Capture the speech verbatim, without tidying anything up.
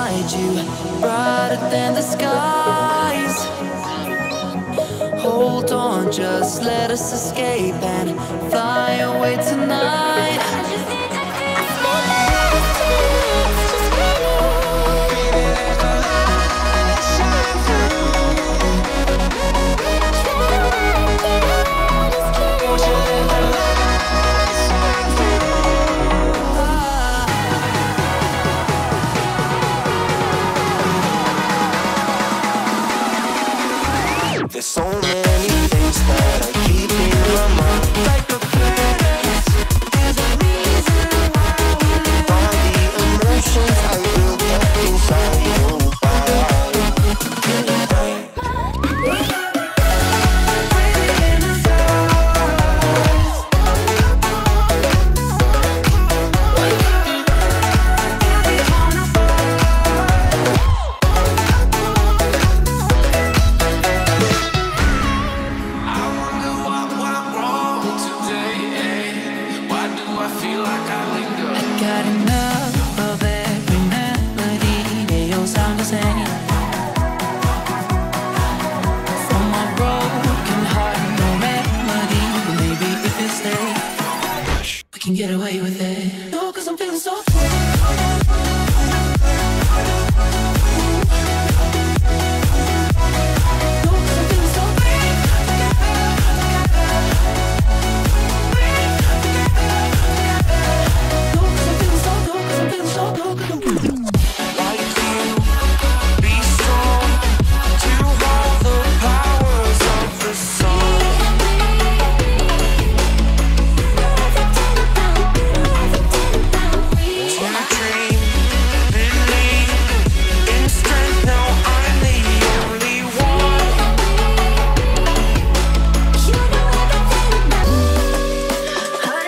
beside you, brighter than the skies. Hold on, just let us escape and fly away tonight. There's so many things that I keep in my mind, like a planet. There's a reason why we live. All the emotions I built up inside you. Got enough of every melody, they all sound the same. From my broken heart, no remedy. Maybe if you stay, we can get away with it.